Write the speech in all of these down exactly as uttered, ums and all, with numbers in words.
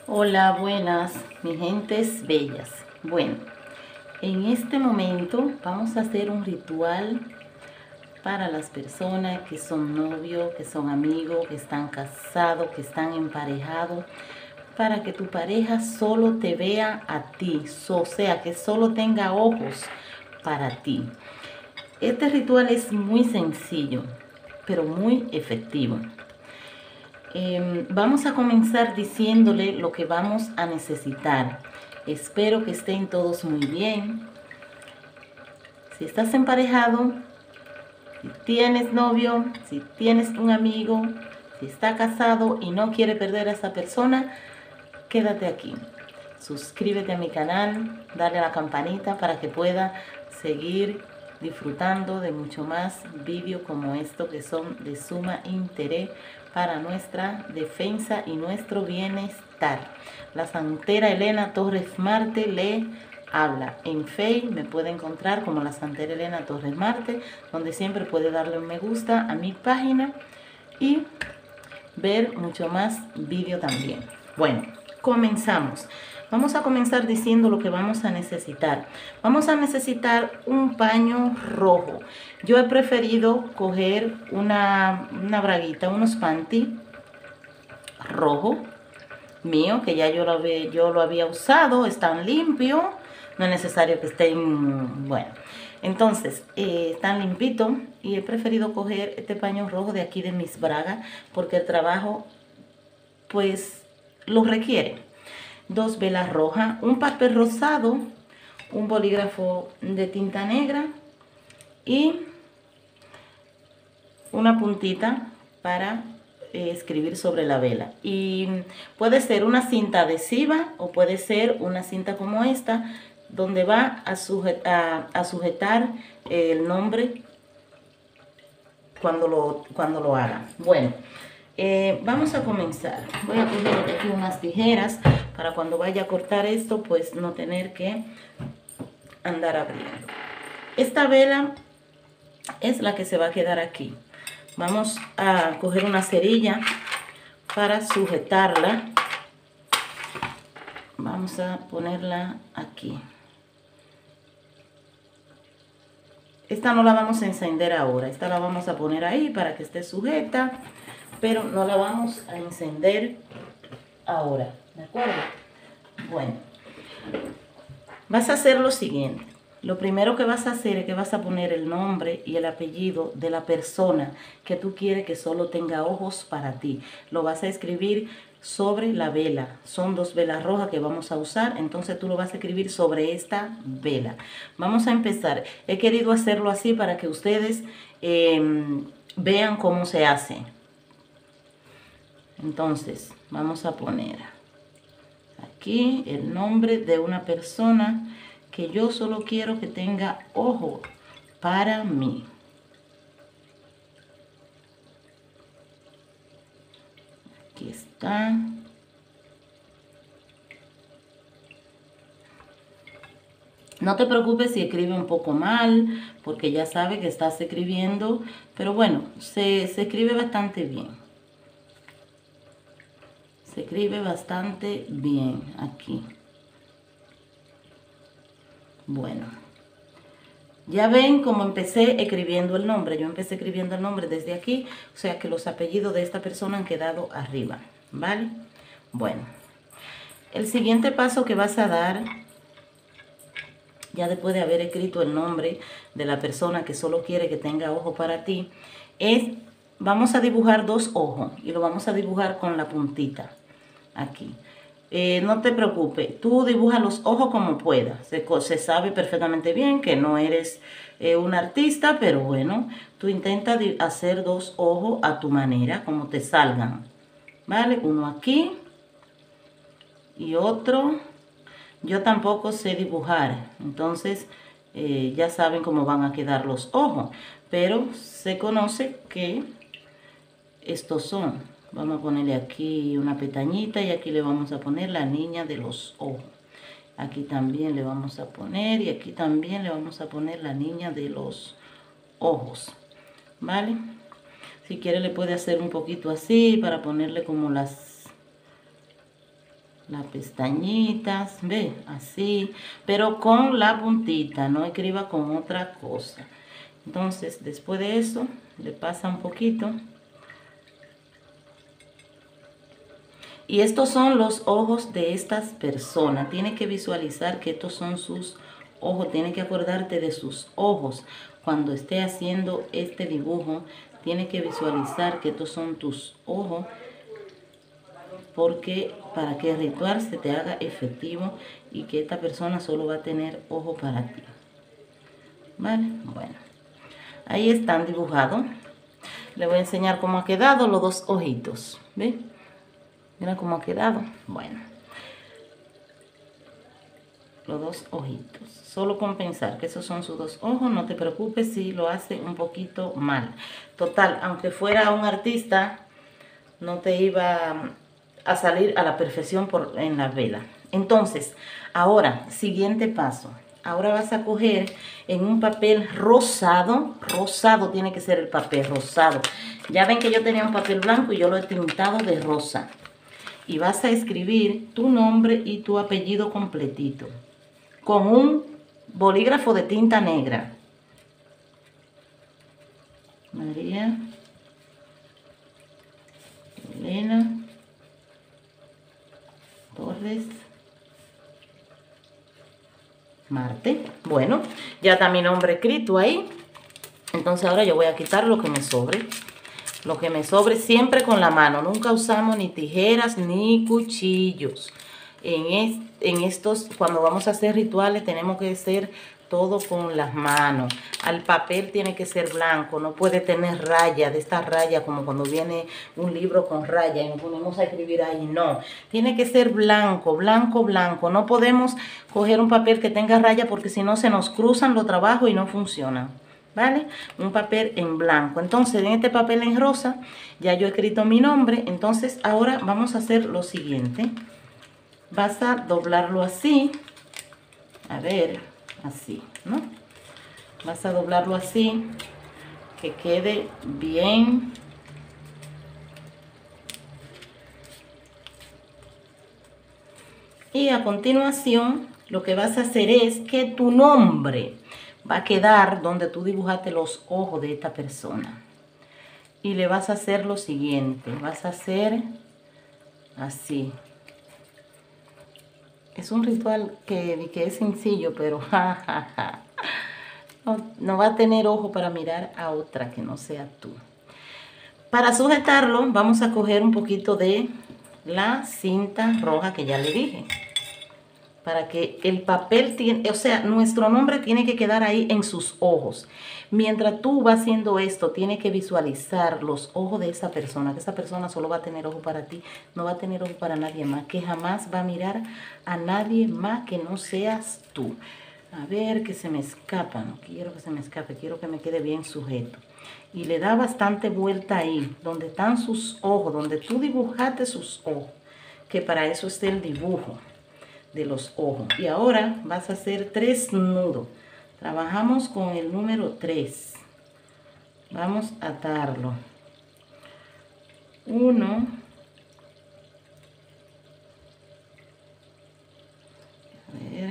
Hola, buenas, mis gentes bellas. Bueno, en este momento vamos a hacer un ritual para las personas que son novios, que son amigos, que están casados, que están emparejados, para que tu pareja solo te vea a ti, o sea, que solo tenga ojos para ti. Este ritual es muy sencillo, pero muy efectivo. Eh, vamos a comenzar diciéndole lo que vamos a necesitar. Espero que estén todos muy bien. Si estás emparejado, si tienes novio, si tienes un amigo, si está casado y no quiere perder a esa persona, quédate aquí. Suscríbete a mi canal, dale a la campanita para que pueda seguir disfrutando de mucho más vídeos como estos que son de suma interés para nuestra defensa y nuestro bienestar. La santera Elena Torres Marte le habla. En Facebook me puede encontrar como la santera Elena Torres Marte, donde siempre puede darle un me gusta a mi página y ver mucho más vídeo también. Bueno, comenzamos. Vamos a comenzar diciendo lo que vamos a necesitar. Vamos a necesitar un paño rojo. Yo he preferido coger una, una braguita, unos panty rojo mío, que ya yo lo, había, yo lo había usado, están limpios. No es necesario que estén, bueno. Entonces, eh, están limpitos y he preferido coger este paño rojo de aquí de mis bragas porque el trabajo, pues, lo requiere. Dos velas rojas, un papel rosado, un bolígrafo de tinta negra y una puntita para eh, escribir sobre la vela. Y puede ser una cinta adhesiva o puede ser una cinta como esta, donde va a sujetar, a, a sujetar el nombre cuando lo, cuando lo haga. Bueno, eh, vamos a comenzar. Voy a coger aquí unas tijeras para cuando vaya a cortar esto, pues no tener que andar abriendo. Esta vela es la que se va a quedar aquí. Vamos a coger una cerilla para sujetarla. Vamos a ponerla aquí. Esta no la vamos a encender ahora, esta la vamos a poner ahí para que esté sujeta, pero no la vamos a encender ahora, ¿de acuerdo? Bueno, vas a hacer lo siguiente. Lo primero que vas a hacer es que vas a poner el nombre y el apellido de la persona que tú quieres que solo tenga ojos para ti. Lo vas a escribir sobre la vela. Son dos velas rojas que vamos a usar, entonces tú lo vas a escribir sobre esta vela. Vamos a empezar. He querido hacerlo así para que ustedes eh, vean cómo se hace. Entonces, vamos a poner aquí el nombre de una persona que yo solo quiero que tenga ojo para mí. Aquí está. No te preocupes si escribe un poco mal, porque ya sabe que estás escribiendo, pero bueno, se, se escribe bastante bien. Se escribe bastante bien aquí. Bueno, ya ven cómo empecé escribiendo el nombre. Yo empecé escribiendo el nombre desde aquí, o sea que los apellidos de esta persona han quedado arriba, ¿vale? Bueno, el siguiente paso que vas a dar, ya después de haber escrito el nombre de la persona que solo quiere que tenga ojo para ti, es, vamos a dibujar dos ojos y lo vamos a dibujar con la puntita aquí. Eh, no te preocupes, tú dibuja los ojos como puedas. Se, se sabe perfectamente bien que no eres eh, un artista, pero bueno, tú intenta hacer dos ojos a tu manera, como te salgan, ¿vale? Uno aquí y otro. Yo tampoco sé dibujar, entonces eh, ya saben cómo van a quedar los ojos, pero se conoce que estos son. Vamos a ponerle aquí una pestañita y aquí le vamos a poner la niña de los ojos. Aquí también le vamos a poner y aquí también le vamos a poner la niña de los ojos, ¿vale? Si quiere le puede hacer un poquito así para ponerle como las las pestañitas, ve, así, pero con la puntita, no escriba con otra cosa. Entonces, después de eso, le pasa un poquito. Y estos son los ojos de estas personas. Tiene que visualizar que estos son sus ojos. Tiene que acordarte de sus ojos. Cuando esté haciendo este dibujo, tiene que visualizar que estos son tus ojos. Porque para que el ritual se te haga efectivo y que esta persona solo va a tener ojo para ti. ¿Vale? Bueno. Ahí están dibujados. Le voy a enseñar cómo ha quedado los dos ojitos. ¿Ve? Mira cómo ha quedado. Bueno. Los dos ojitos. Solo con pensar que esos son sus dos ojos, no te preocupes si lo hace un poquito mal. Total, aunque fuera un artista, no te iba a salir a la perfección por, en la vela. Entonces, ahora, siguiente paso. Ahora vas a coger en un papel rosado. Rosado tiene que ser el papel, rosado. Ya ven que yo tenía un papel blanco y yo lo he tintado de rosa. Y vas a escribir tu nombre y tu apellido completito. Con un bolígrafo de tinta negra. María Elena Torres Marte. Bueno, ya está mi nombre escrito ahí. Entonces ahora yo voy a quitar lo que me sobre. Lo que me sobre siempre con la mano. Nunca usamos ni tijeras ni cuchillos. En, est en estos, cuando vamos a hacer rituales, tenemos que hacer todo con las manos. Al papel tiene que ser blanco, no puede tener raya, de esta raya como cuando viene un libro con raya y nos ponemos a escribir ahí, no. Tiene que ser blanco, blanco, blanco. No podemos coger un papel que tenga raya porque si no se nos cruzan los trabajos y no funcionan. ¿Vale? Un papel en blanco. Entonces, en este papel en rosa, ya yo he escrito mi nombre. Entonces, ahora vamos a hacer lo siguiente. Vas a doblarlo así. A ver, así, ¿no? Vas a doblarlo así, que quede bien. Y a continuación, lo que vas a hacer es que tu nombre va a quedar donde tú dibujaste los ojos de esta persona. Y le vas a hacer lo siguiente. Vas a hacer así. Es un ritual que, que es sencillo, pero ja, ja, ja. No, no va a tener ojo para mirar a otra que no sea tú. Para sujetarlo, vamos a coger un poquito de la cinta roja que ya le dije. Para que el papel, tiene, o sea, nuestro nombre tiene que quedar ahí en sus ojos. Mientras tú vas haciendo esto, tienes que visualizar los ojos de esa persona. Que esa persona solo va a tener ojo para ti, no va a tener ojo para nadie más. Que jamás va a mirar a nadie más que no seas tú. A ver, que se me escapa, no quiero que se me escape, quiero que me quede bien sujeto. Y le da bastante vuelta ahí, donde están sus ojos, donde tú dibujaste sus ojos. Que para eso es el dibujo de los ojos. Y ahora vas a hacer tres nudos. Trabajamos con el número tres. Vamos a atarlo. Uno. A ver.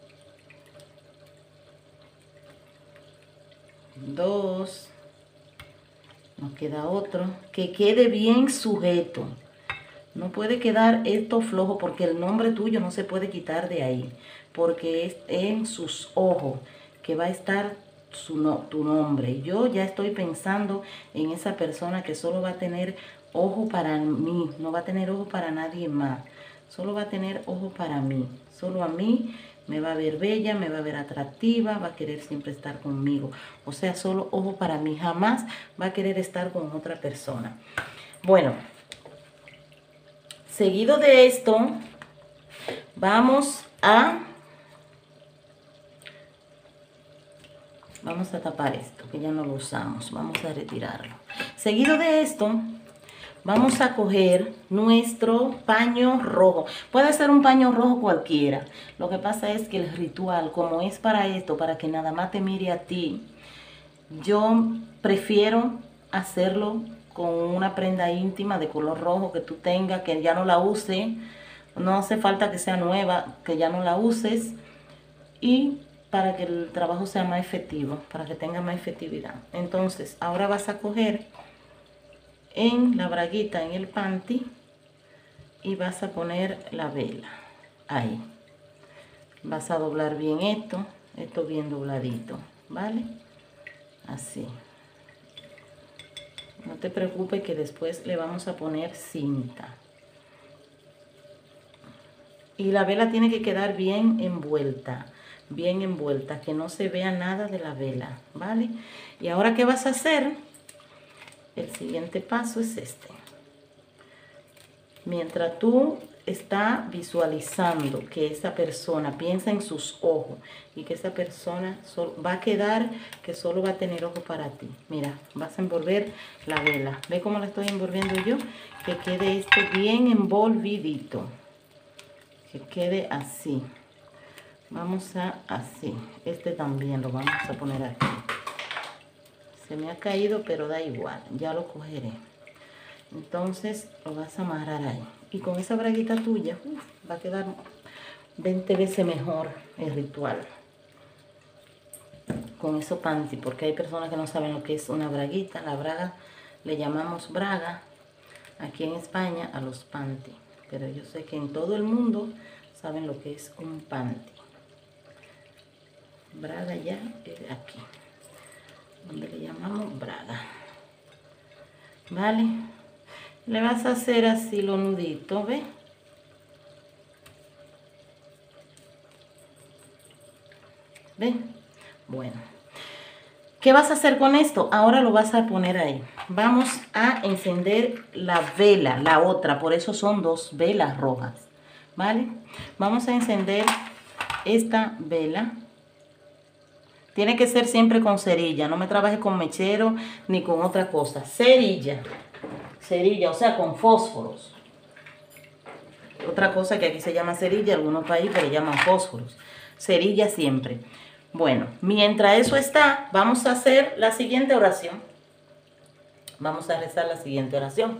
Dos. Nos queda otro. Que quede bien sujeto. No puede quedar esto flojo porque el nombre tuyo no se puede quitar de ahí. Porque es en sus ojos que va a estar su no, tu nombre. Yo ya estoy pensando en esa persona que solo va a tener ojo para mí. No va a tener ojo para nadie más. Solo va a tener ojo para mí. Solo a mí me va a ver bella, me va a ver atractiva, va a querer siempre estar conmigo. O sea, solo ojo para mí. Jamás va a querer estar con otra persona. Bueno. Seguido de esto, vamos a, vamos a tapar esto, que ya no lo usamos. Vamos a retirarlo. Seguido de esto, vamos a coger nuestro paño rojo. Puede ser un paño rojo cualquiera. Lo que pasa es que el ritual, como es para esto, para que nada más te mire a ti, yo prefiero hacerlo con una prenda íntima de color rojo que tú tengas, que ya no la use, No hace falta que sea nueva, que ya no la uses, y para que el trabajo sea más efectivo, para que tenga más efectividad. Entonces, ahora vas a coger en la braguita, en el panty, y vas a poner la vela ahí. Vas a doblar bien esto, esto bien dobladito, ¿vale? Así. No te preocupes que después le vamos a poner cinta. Y la vela tiene que quedar bien envuelta, bien envuelta, que no se vea nada de la vela, ¿vale? Y ahora, ¿qué vas a hacer? El siguiente paso es este. Mientras tú estás visualizando que esa persona piensa en sus ojos y que esa persona va a quedar, que solo va a tener ojo para ti. Mira, vas a envolver la vela. ¿Ve cómo la estoy envolviendo yo? Que quede esto bien envolvidito. Que quede así. Vamos a así. Este también lo vamos a poner aquí. Se me ha caído, pero da igual. Ya lo cogeré. Entonces lo vas a amarrar ahí. Y con esa braguita tuya, uf, va a quedar veinte veces mejor el ritual. Con eso panty, porque hay personas que no saben lo que es una braguita. La braga le llamamos braga aquí en España a los panty. Pero yo sé que en todo el mundo saben lo que es un panty. Braga ya es aquí, donde le llamamos braga. ¿Vale? Le vas a hacer así los nuditos, ¿ves? ¿Ves? Bueno. ¿Qué vas a hacer con esto? Ahora lo vas a poner ahí. Vamos a encender la vela, la otra. Por eso son dos velas rojas. ¿Vale? Vamos a encender esta vela. Tiene que ser siempre con cerilla. No me trabajes con mechero ni con otra cosa. Cerilla. Cerilla, o sea, con fósforos. Otra cosa que aquí se llama cerilla, algunos países le llaman fósforos. Cerilla siempre. Bueno, mientras eso está, vamos a hacer la siguiente oración. Vamos a rezar la siguiente oración.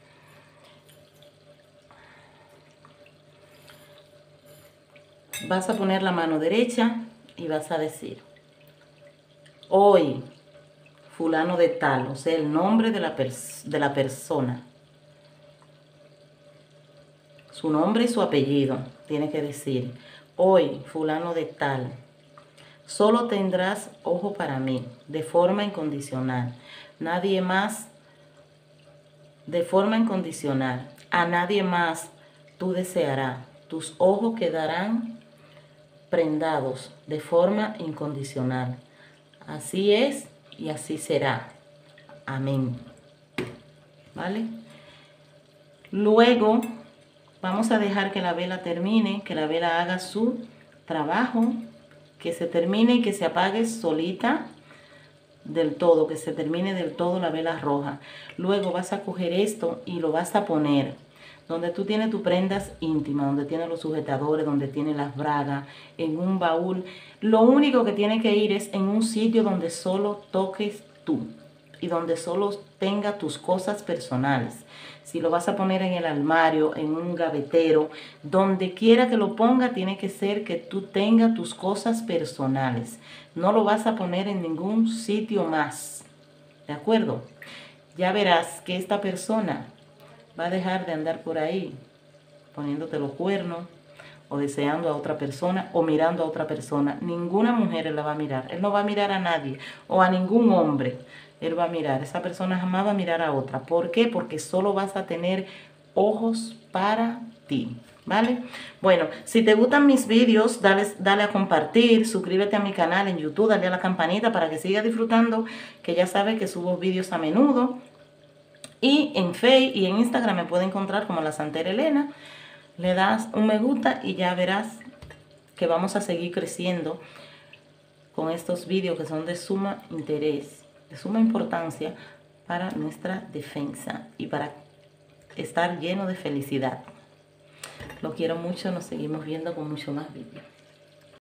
Vas a poner la mano derecha y vas a decir: hoy, fulano de tal, o sea, el nombre de la, pers de la persona. Su nombre y su apellido. Tiene que decir: hoy, fulano de tal, solo tendrás ojo para mí, de forma incondicional. Nadie más, de forma incondicional. A nadie más tú desearás. Tus ojos quedarán prendados de forma incondicional. Así es y así será. Amén. ¿Vale? Luego vamos a dejar que la vela termine, que la vela haga su trabajo, que se termine y que se apague solita del todo, que se termine del todo la vela roja. Luego vas a coger esto y lo vas a poner donde tú tienes tus prendas íntimas, donde tienes los sujetadores, donde tienes las bragas, en un baúl. Lo único que tiene que ir es en un sitio donde solo toques tú y donde solo tenga tus cosas personales. Si lo vas a poner en el armario, en un gavetero, donde quiera que lo ponga, tiene que ser que tú tengas tus cosas personales. No lo vas a poner en ningún sitio más. ¿De acuerdo? Ya verás que esta persona va a dejar de andar por ahí poniéndote los cuernos o deseando a otra persona o mirando a otra persona. Ninguna mujer él la va a mirar. Él no va a mirar a nadie o a ningún hombre. Él va a mirar. Esa persona jamás va a mirar a otra. ¿Por qué? Porque solo vas a tener ojos para ti. ¿Vale? Bueno, si te gustan mis vídeos, dale, dale a compartir, suscríbete a mi canal en YouTube, dale a la campanita para que sigas disfrutando, que ya sabes que subo vídeos a menudo. Y en Facebook y en Instagram me puede encontrar como la Santera Elena. Le das un me gusta y ya verás que vamos a seguir creciendo con estos vídeos que son de suma interés, de suma importancia para nuestra defensa y para estar lleno de felicidad. Lo quiero mucho, nos seguimos viendo con mucho más vídeos.